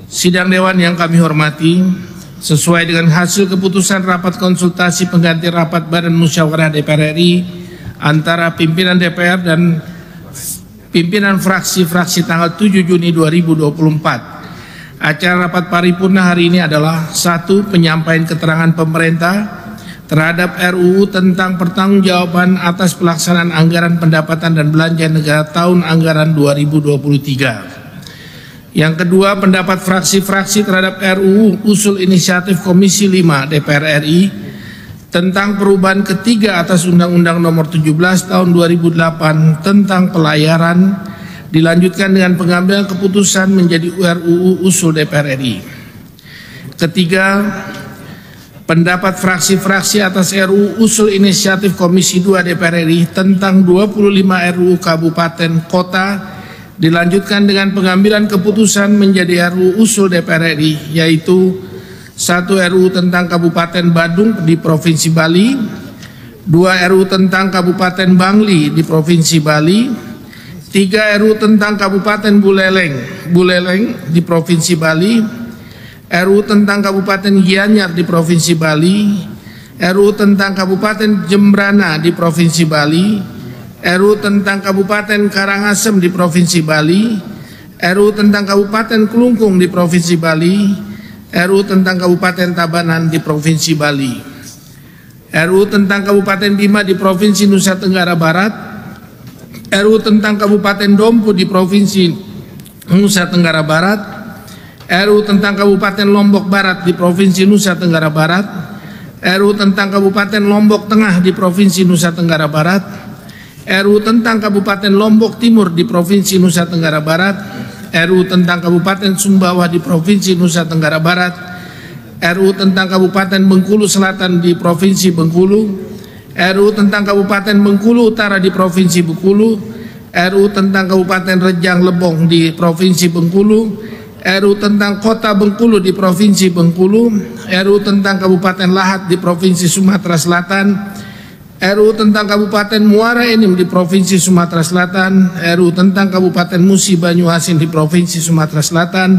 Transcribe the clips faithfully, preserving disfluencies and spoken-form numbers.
Sidang Dewan yang kami hormati, sesuai dengan hasil keputusan rapat konsultasi pengganti rapat Badan Musyawarah D P R R I antara pimpinan D P R dan pimpinan fraksi-fraksi tanggal tujuh Juni dua ribu dua puluh empat. Acara rapat paripurna hari ini adalah satu. Penyampaian keterangan pemerintah terhadap R U U tentang pertanggungjawaban atas pelaksanaan anggaran pendapatan dan belanja negara tahun anggaran dua ribu dua puluh tiga. Yang kedua, pendapat fraksi-fraksi terhadap R U U usul inisiatif Komisi lima D P R R I tentang perubahan ketiga atas Undang-Undang Nomor tujuh belas Tahun dua ribu delapan tentang pelayaran, dilanjutkan dengan pengambilan keputusan menjadi R U U usul D P R R I. Ketiga, pendapat fraksi-fraksi atas R U U usul inisiatif Komisi dua D P R R I tentang dua puluh lima R U U kabupaten kota, dilanjutkan dengan pengambilan keputusan menjadi R U U usul D P R R I, yaitu satu R U U tentang Kabupaten Badung di Provinsi Bali, dua R U U tentang Kabupaten Bangli di Provinsi Bali, tiga R U U tentang Kabupaten Buleleng, Buleleng di Provinsi Bali, R U U tentang Kabupaten Gianyar di Provinsi Bali, R U U tentang Kabupaten Jembrana di Provinsi Bali, R U U tentang Kabupaten Karangasem di Provinsi Bali, R U U tentang Kabupaten Kelungkung di Provinsi Bali, R U U tentang Kabupaten Tabanan di Provinsi Bali, R U U tentang Kabupaten Bima di Provinsi Nusa Tenggara Barat, R U U tentang Kabupaten Dompu di Provinsi Nusa Tenggara Barat, R U U tentang Kabupaten Lombok Barat di Provinsi Nusa Tenggara Barat, R U U tentang Kabupaten Lombok Tengah di Provinsi Nusa Tenggara Barat, R U U tentang Kabupaten Lombok Timur di Provinsi Nusa Tenggara Barat, R U U tentang Kabupaten Sumbawa di Provinsi Nusa Tenggara Barat, R U U tentang Kabupaten Bengkulu Selatan di Provinsi Bengkulu, R U U tentang Kabupaten Bengkulu Utara di Provinsi Bengkulu, R U U tentang Kabupaten Rejang Lebong di Provinsi Bengkulu, R U U tentang Kota Bengkulu di Provinsi Bengkulu, R U U tentang Kabupaten Lahat di Provinsi Sumatera Selatan, R U U tentang Kabupaten Muara Enim di Provinsi Sumatera Selatan, R U U tentang Kabupaten Musi Banyuasin di Provinsi Sumatera Selatan,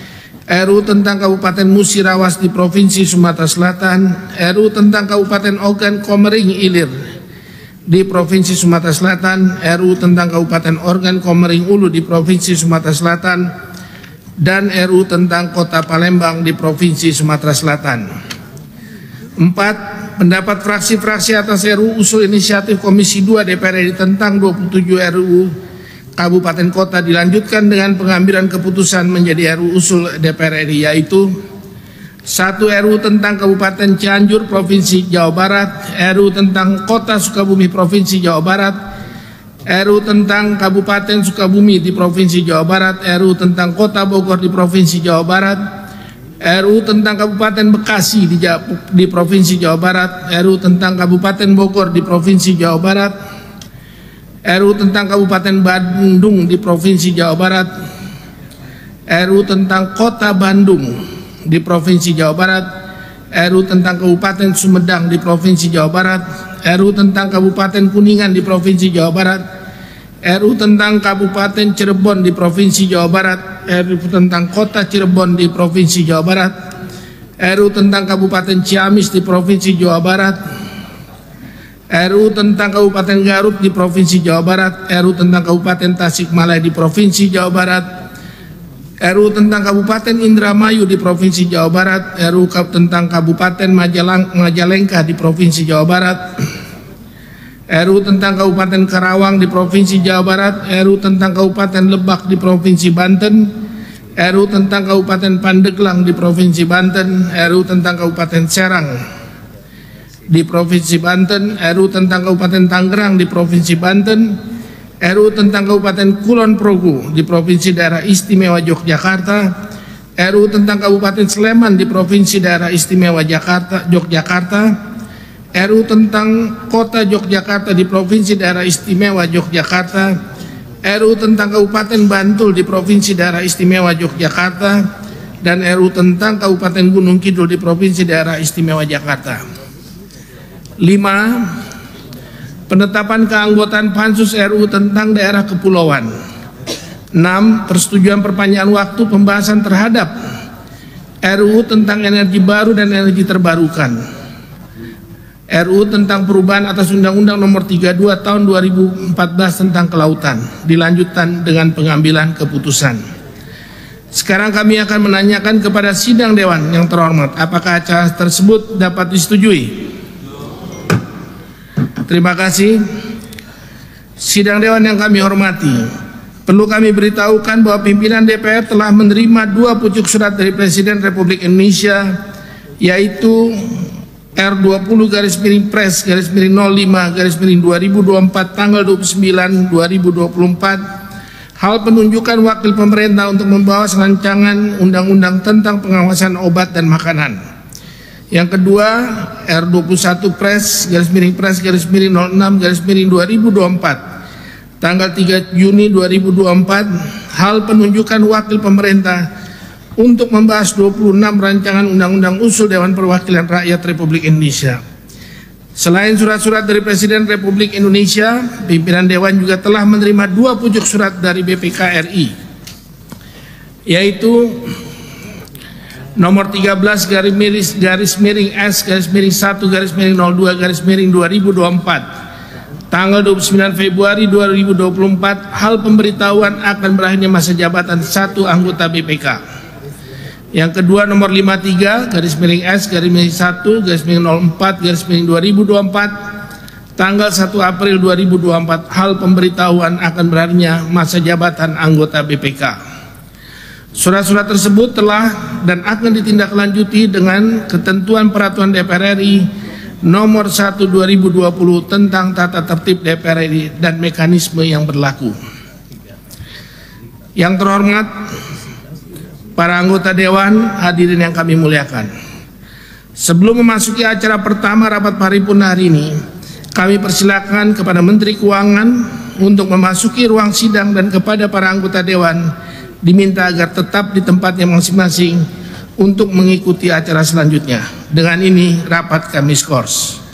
R U U tentang Kabupaten Musirawas di Provinsi Sumatera Selatan, R U U tentang Kabupaten Ogan Komering Ilir di Provinsi Sumatera Selatan, R U U tentang Kabupaten Organ Komering Ulu di Provinsi Sumatera Selatan, dan R U U tentang Kota Palembang di Provinsi Sumatera Selatan. Empat, pendapat fraksi-fraksi atas R U U usul inisiatif Komisi dua D P R R I tentang dua puluh tujuh R U U kabupaten kota, dilanjutkan dengan pengambilan keputusan menjadi R U U usul D P R R I, yaitu satu R U U tentang Kabupaten Cianjur Provinsi Jawa Barat, R U U tentang Kota Sukabumi Provinsi Jawa Barat, R U U tentang Kabupaten Sukabumi di Provinsi Jawa Barat, R U U tentang Kota Bogor di Provinsi Jawa Barat, R U U tentang Kabupaten Bekasi di, di Provinsi Jawa Barat, R U U tentang Kabupaten Bogor di Provinsi Jawa Barat, R U U tentang Kabupaten Bandung di Provinsi Jawa Barat, R U U tentang Kota Bandung di Provinsi Jawa Barat, R U U tentang Kabupaten Sumedang di Provinsi Jawa Barat, R U U tentang Kabupaten Kuningan di Provinsi Jawa Barat, R U U tentang Kabupaten Cirebon di Provinsi Jawa Barat, R U U tentang Kota Cirebon di Provinsi Jawa Barat, R U U tentang Kabupaten Ciamis di Provinsi Jawa Barat, R U U tentang Kabupaten Garut di Provinsi Jawa Barat, R U U tentang Kabupaten Tasikmalaya di Provinsi Jawa Barat, R U U tentang Kabupaten Indramayu di Provinsi Jawa Barat, R U U tentang Kabupaten Majalengka di Provinsi Jawa Barat, R U U tentang Kabupaten Karawang di Provinsi Jawa Barat, R U U tentang Kabupaten Lebak di Provinsi Banten, R U U tentang Kabupaten Pandeglang di Provinsi Banten, R U U tentang Kabupaten Serang di Provinsi Banten, R U U tentang Kabupaten Tangerang di Provinsi Banten, R U U tentang Kabupaten Kulon Progo di Provinsi Daerah Istimewa Yogyakarta, R U U tentang Kabupaten Sleman di Provinsi Daerah Istimewa Jakarta, Yogyakarta, R U U tentang Kota Yogyakarta di Provinsi Daerah Istimewa Yogyakarta, R U U tentang Kabupaten Bantul di Provinsi Daerah Istimewa Yogyakarta, dan R U U tentang Kabupaten Gunung Kidul di Provinsi Daerah Istimewa Jakarta. Lima, penetapan keanggotaan Pansus R U U tentang daerah kepulauan. Enam, persetujuan perpanjangan waktu pembahasan terhadap R U U tentang energi baru dan energi terbarukan, R U U tentang perubahan atas Undang-Undang Nomor tiga puluh dua Tahun dua ribu empat belas tentang kelautan, dilanjutkan dengan pengambilan keputusan. Sekarang kami akan menanyakan kepada sidang Dewan yang terhormat, apakah acara tersebut dapat disetujui? Terima kasih. Sidang Dewan yang kami hormati, perlu kami beritahukan bahwa pimpinan D P R telah menerima dua pucuk surat dari Presiden Republik Indonesia, yaitu R dua puluh garis miring Pres garis miring nol lima garis miring dua ribu dua puluh empat tanggal dua puluh sembilan dua ribu dua puluh empat, hal penunjukan wakil pemerintah untuk membawa rancangan undang-undang tentang pengawasan obat dan makanan. Yang kedua, R dua puluh satu Pres garis miring Pres garis miring nol enam garis miring dua ribu dua puluh empat tanggal tiga Juni dua ribu dua puluh empat, hal penunjukan wakil pemerintah untuk membahas dua puluh enam rancangan undang-undang usul Dewan Perwakilan Rakyat Republik Indonesia. Selain surat-surat dari Presiden Republik Indonesia, pimpinan Dewan juga telah menerima dua pucuk surat dari B P K R I, yaitu nomor tiga belas garis miring garis miring S garis miring satu garis miring nol dua garis miring dua ribu dua puluh empat tanggal dua puluh sembilan Februari dua ribu dua puluh empat, hal pemberitahuan akan berakhirnya masa jabatan satu anggota B P K. Yang kedua, nomor lima puluh tiga garis miring S garis miring satu garis miring nol empat garis miring dua ribu dua puluh empat tanggal satu April dua ribu dua puluh empat, hal pemberitahuan akan berakhirnya masa jabatan anggota B P K. Surat-surat tersebut telah dan akan ditindaklanjuti dengan ketentuan peraturan D P R R I nomor satu dua ribu dua puluh tentang tata tertib D P R R I dan mekanisme yang berlaku. Yang terhormat para anggota Dewan, hadirin yang kami muliakan, sebelum memasuki acara pertama rapat paripurna hari ini, kami persilakan kepada Menteri Keuangan untuk memasuki ruang sidang dan kepada para anggota Dewan diminta agar tetap di tempatnya masing-masing untuk mengikuti acara selanjutnya. Dengan ini rapat kami skors.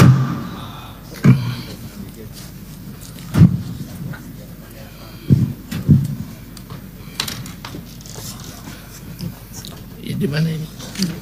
Ya, di mana ini?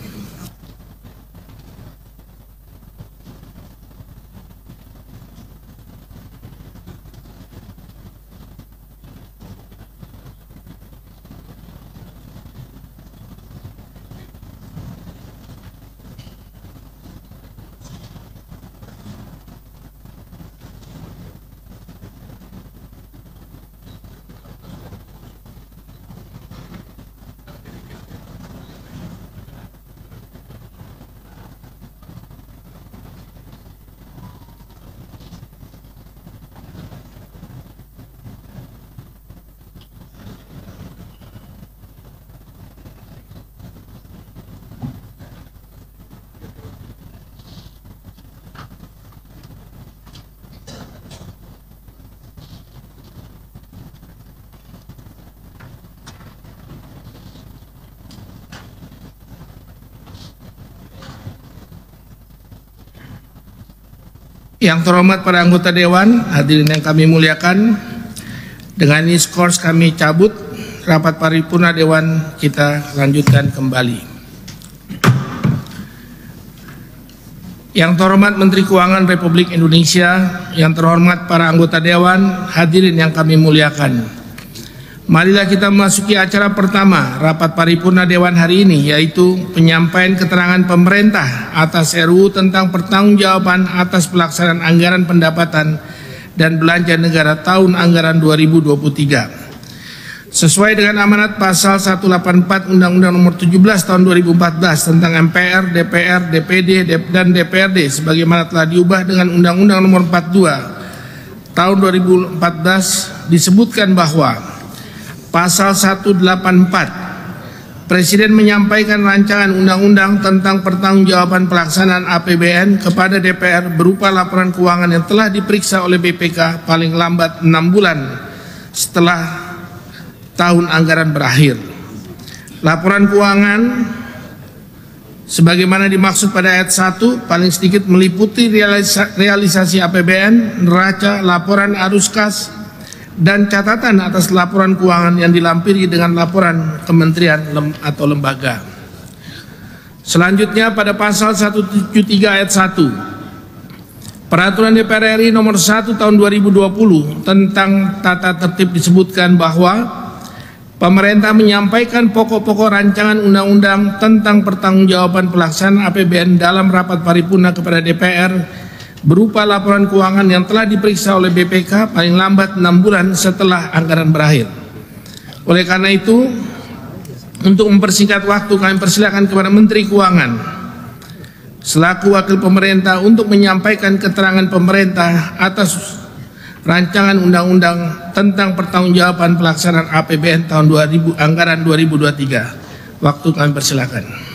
Yang terhormat para anggota Dewan, hadirin yang kami muliakan, dengan ini skors kami cabut, rapat paripurna Dewan kita lanjutkan kembali. Yang terhormat Menteri Keuangan Republik Indonesia, yang terhormat para anggota Dewan, hadirin yang kami muliakan, marilah kita memasuki acara pertama rapat paripurna Dewan hari ini, yaitu penyampaian keterangan pemerintah atas R U U tentang pertanggungjawaban atas pelaksanaan anggaran pendapatan dan belanja negara tahun anggaran dua ribu dua puluh tiga. Sesuai dengan amanat pasal seratus delapan puluh empat Undang-Undang Nomor tujuh belas Tahun dua ribu empat belas tentang M P R, D P R, D P D, dan D P R D sebagaimana telah diubah dengan Undang-Undang Nomor empat puluh dua Tahun dua ribu empat belas, disebutkan bahwa pasal seratus delapan puluh empat, Presiden menyampaikan rancangan undang-undang tentang pertanggungjawaban pelaksanaan A P B N kepada D P R berupa laporan keuangan yang telah diperiksa oleh B P K paling lambat enam bulan setelah tahun anggaran berakhir. Laporan keuangan sebagaimana dimaksud pada ayat satu paling sedikit meliputi realisa realisasi A P B N, neraca, laporan arus kas, dan catatan atas laporan keuangan yang dilampiri dengan laporan kementerian lem atau lembaga. Selanjutnya pada pasal seratus tujuh puluh tiga ayat satu Peraturan D P R R I nomor satu tahun dua ribu dua puluh tentang tata tertib disebutkan bahwa pemerintah menyampaikan pokok-pokok rancangan undang-undang tentang pertanggungjawaban pelaksanaan A P B N dalam rapat paripurna kepada D P R berupa laporan keuangan yang telah diperiksa oleh B P K paling lambat enam bulan setelah anggaran berakhir. Oleh karena itu, untuk mempersingkat waktu, kami persilakan kepada Menteri Keuangan selaku wakil pemerintah untuk menyampaikan keterangan pemerintah atas rancangan undang-undang tentang pertanggungjawaban pelaksanaan A P B N tahun dua ribu anggaran dua ribu dua puluh tiga. Waktu kami persilakan.